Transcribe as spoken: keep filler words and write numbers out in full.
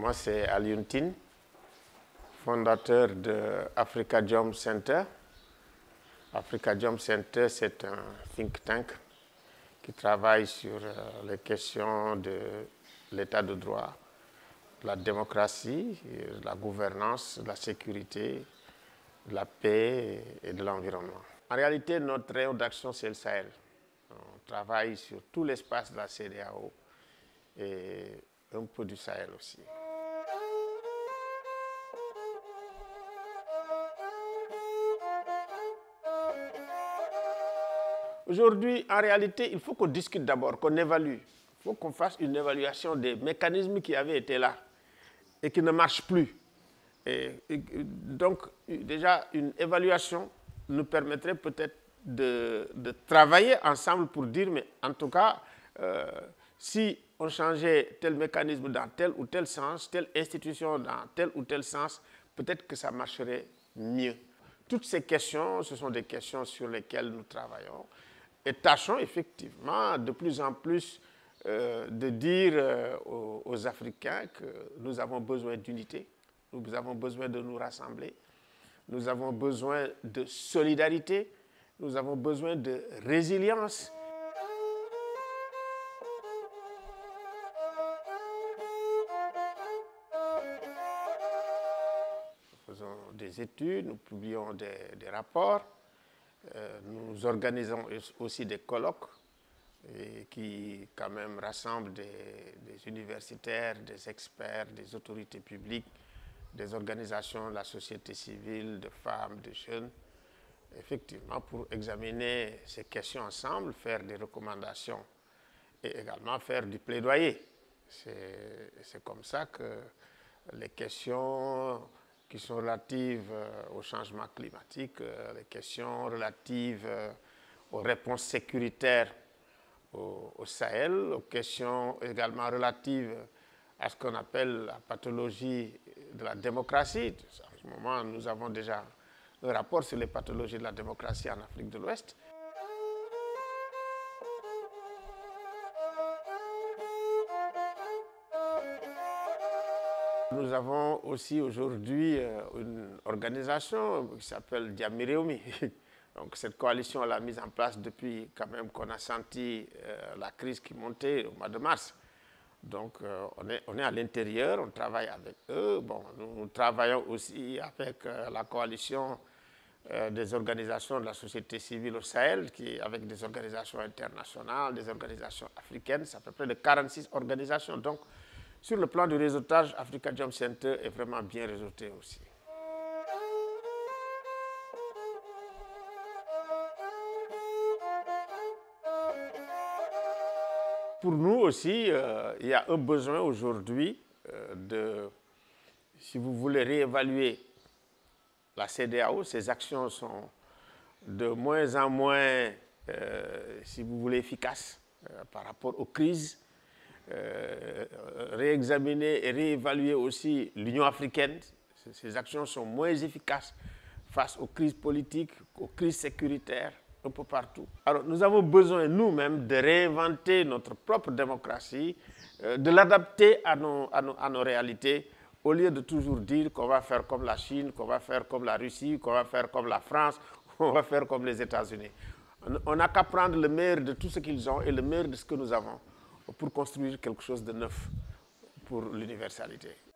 Moi, c'est Alioune Tine, fondateur de Afrikajom Center. Afrikajom Center, c'est un think tank qui travaille sur les questions de l'état de droit, de la démocratie, de la gouvernance, de la sécurité, de la paix et de l'environnement. En réalité, notre rayon d'action, c'est le Sahel. On travaille sur tout l'espace de la C E D E A O et un peu du Sahel aussi. Aujourd'hui, en réalité, il faut qu'on discute d'abord, qu'on évalue. Il faut qu'on fasse une évaluation des mécanismes qui avaient été là et qui ne marchent plus. Et, et, donc, déjà, une évaluation nous permettrait peut-être de, de travailler ensemble pour dire, mais en tout cas, euh, si on changeait tel mécanisme dans tel ou tel sens, telle institution dans tel ou tel sens, peut-être que ça marcherait mieux. Toutes ces questions, ce sont des questions sur lesquelles nous travaillons. Et tâchons effectivement de plus en plus euh, de dire euh, aux, aux Africains que nous avons besoin d'unité, nous avons besoin de nous rassembler, nous avons besoin de solidarité, nous avons besoin de résilience. Nous faisons des études, nous publions des, des rapports. Euh, nous organisons aussi des colloques et qui quand même rassemblent des, des universitaires, des experts, des autorités publiques, des organisations de la société civile, de femmes, de jeunes, effectivement pour examiner ces questions ensemble, faire des recommandations et également faire du plaidoyer. C'est comme ça que les questions qui sont relatives au changement climatique, les questions relatives aux réponses sécuritaires au, au Sahel, aux questions également relatives à ce qu'on appelle la pathologie de la démocratie. En ce moment, nous avons déjà un rapport sur les pathologies de la démocratie en Afrique de l'Ouest. Nous avons aussi aujourd'hui une organisation qui s'appelle Diamiréoumi. Donc cette coalition, on l'a mise en place depuis quand même qu'on a senti euh, la crise qui montait au mois de mars. Donc euh, on, est, on est à l'intérieur, on travaille avec eux. Bon, nous, nous travaillons aussi avec euh, la coalition euh, des organisations de la société civile au Sahel, qui, avec des organisations internationales, des organisations africaines. Ça fait près de quarante-six organisations. Donc, sur le plan du réseautage, Afrikajom Center est vraiment bien réseauté aussi. Pour nous aussi, euh, il y a un besoin aujourd'hui euh, de, si vous voulez réévaluer la C E D E A O, ces actions sont de moins en moins, euh, si vous voulez, efficaces euh, par rapport aux crises. Euh, réexaminer et réévaluer aussi l'Union africaine. Ces actions sont moins efficaces face aux crises politiques, aux crises sécuritaires, un peu partout. Alors nous avons besoin nous-mêmes de réinventer notre propre démocratie, euh, de l'adapter à nos, à, nos, à nos réalités, au lieu de toujours dire qu'on va faire comme la Chine, qu'on va faire comme la Russie, qu'on va faire comme la France, qu'on va faire comme les États-Unis. On n'a qu'à prendre le meilleur de tout ce qu'ils ont et le meilleur de ce que nous avons pour construire quelque chose de neuf pour l'universalité.